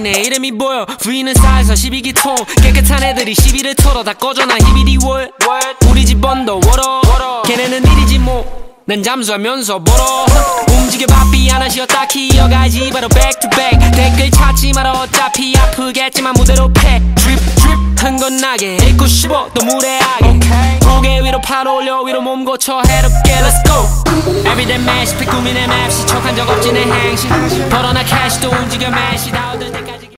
내 이름이 보여. 부인은 4에서 12기 통. 깨끗한 애들이 시비를 털어 다 꺼져나 히비디 월. 우리 집 언더 월어. 걔네는 일이지 뭐. 난 잠수하면서 벌어. 움직여 바삐 하나 쉬었다 이어가지 바로 back to back. 댓글 찾지 마라 어차피 아프겠지만 무대로 패. drip 흥건나게 읽고 싶어 또 무례하게. 고개 위로 팔 올려 위로 몸 고쳐 head up get let's go. everyday mash 피 꾸미네 맵시 척한 적 없지 내 행실. 벌어나 캐시도 움직여 매시 다 얻을 때까지.